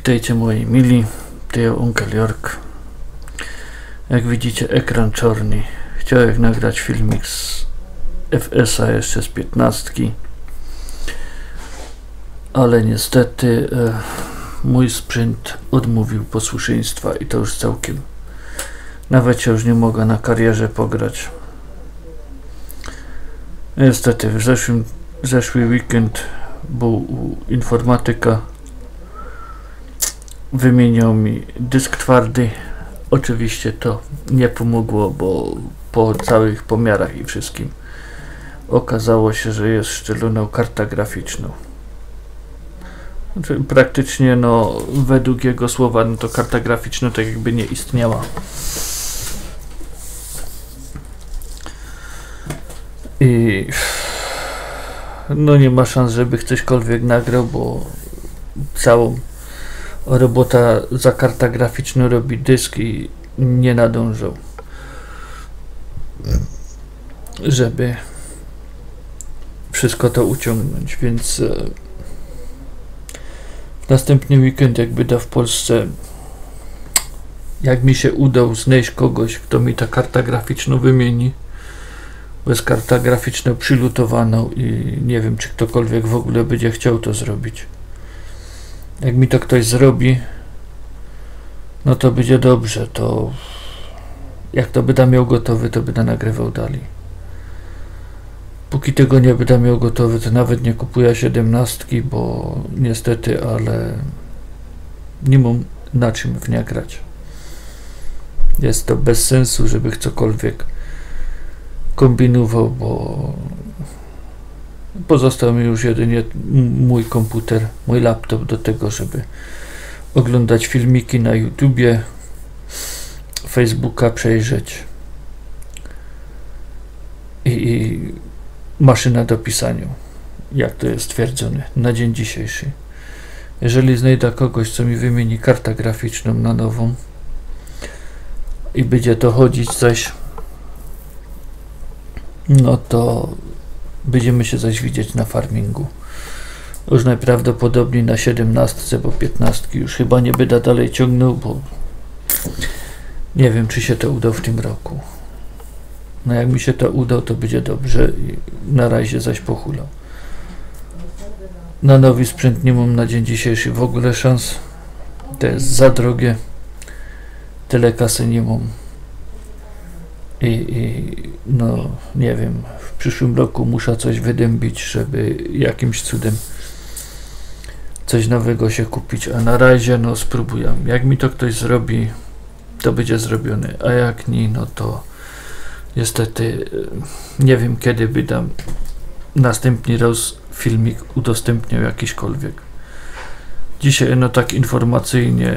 Witajcie moi mili, to ja Uncle York. Jak widzicie, ekran czarny. Chciałem nagrać filmik z FS-a jeszcze z 15, ale niestety mój sprzęt odmówił posłuszeństwa i to już całkiem. Nawet się już nie mogę na karierze pograć. Niestety w zeszły weekend był u informatyka. Wymieniał mi dysk twardy. Oczywiście to nie pomogło, bo po całych pomiarach i wszystkim okazało się, że jest szczeloną kartę graficzną. Znaczy, praktycznie no według jego słowa no to karta graficzna tak jakby nie istniała. I no nie ma szans, żeby ktośkolwiek nagrał, bo całą robota za kartę graficzną robi dysk i nie nadążał, żeby wszystko to uciągnąć, więc w następny weekend jak będę w Polsce, jak mi się udał znaleźć kogoś, kto mi ta karta graficzną wymieni, bo jest karta graficzna przylutowaną i nie wiem, czy ktokolwiek w ogóle będzie chciał to zrobić. Jak mi to ktoś zrobi, no to będzie dobrze, to jak to będę miał gotowy, to będę nagrywał dalej. Póki tego nie będę miał gotowy, to nawet nie kupuję 17, bo niestety, ale nie mam na czym w nie grać. Jest to bez sensu, żeby cokolwiek kombinował, bo pozostał mi już jedynie mój komputer, mój laptop do tego, żeby oglądać filmiki na YouTubie, Facebooka przejrzeć i maszyna do pisania, jak to jest stwierdzone na dzień dzisiejszy. Jeżeli znajdę kogoś, co mi wymieni kartę graficzną na nową i będzie to chodzić zaś, no to będziemy się zaś widzieć na farmingu. Już najprawdopodobniej na 17, bo 15 już chyba nie będę dalej ciągnął, bo nie wiem, czy się to uda w tym roku. No jak mi się to uda, to będzie dobrze i na razie zaś pochulał. Na nowy sprzęt nie mam na dzień dzisiejszy w ogóle szans. To jest za drogie. Tyle kasy nie mam. I no nie wiem, w przyszłym roku muszę coś wydębić, żeby jakimś cudem coś nowego się kupić, a na razie no spróbuję. Jak mi to ktoś zrobi, to będzie zrobione, a jak nie, no to niestety nie wiem, kiedy będę następny raz filmik udostępniał jakiśkolwiek. Dzisiaj no tak informacyjnie,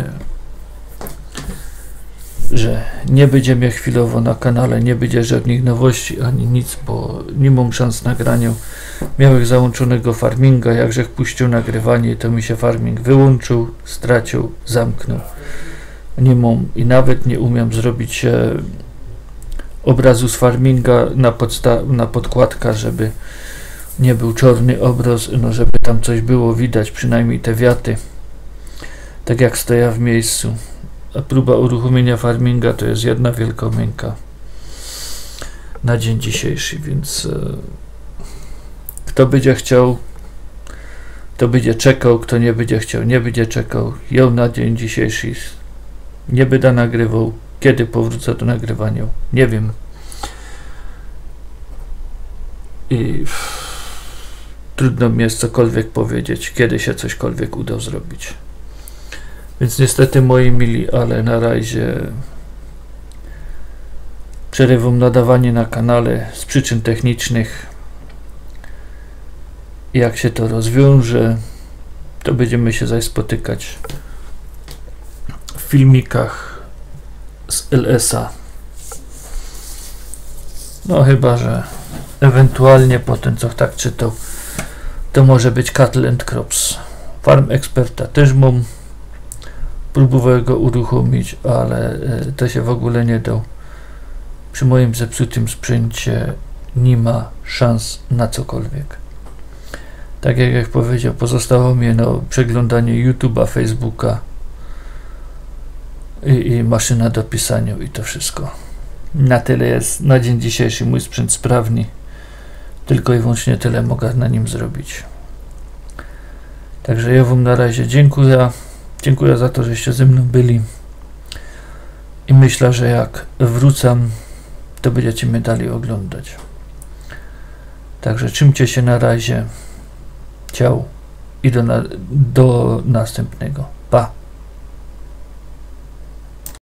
że nie będzie mnie chwilowo na kanale, nie będzie żadnych nowości ani nic, bo nie mam szans nagrania. Miałem załączonego farminga, jakże puścił nagrywanie, to mi się farming wyłączył, stracił, zamknął. Nie mam i nawet nie umiem zrobić obrazu z farminga na podkładka, żeby nie był czarny obraz, no żeby tam coś było widać, przynajmniej te wiaty, tak jak stoję w miejscu. A próba uruchomienia farminga to jest jedna wielka męka na dzień dzisiejszy, więc kto będzie chciał, to będzie czekał, kto nie będzie chciał, nie będzie czekał. Ja na dzień dzisiejszy nie będę nagrywał. Kiedy powrócę do nagrywania, nie wiem. I trudno mi jest cokolwiek powiedzieć, kiedy się cośkolwiek uda zrobić. Więc niestety moi mili, ale na razie przerywam nadawanie na kanale z przyczyn technicznych. Jak się to rozwiąże, to będziemy się zaś spotykać w filmikach z LS-a. No chyba, że ewentualnie po tym, co tak czytał, to może być Cattle and Crops. Farm Experta też mam. Próbowałem go uruchomić, ale to się w ogóle nie dał. Przy moim zepsutym sprzęcie nie ma szans na cokolwiek. Tak jak powiedział, pozostało mi przeglądanie YouTube'a, Facebooka, i maszyna do pisania i to wszystko. Na tyle jest na dzień dzisiejszy mój sprzęt sprawny. Tylko i wyłącznie tyle mogę na nim zrobić. Także ja wam na razie dziękuję. Dziękuję za to, żeście ze mną byli. I myślę, że jak wrócę, to będziecie mnie dalej oglądać. Także trzymcie się na razie. Ciao i do następnego. Pa!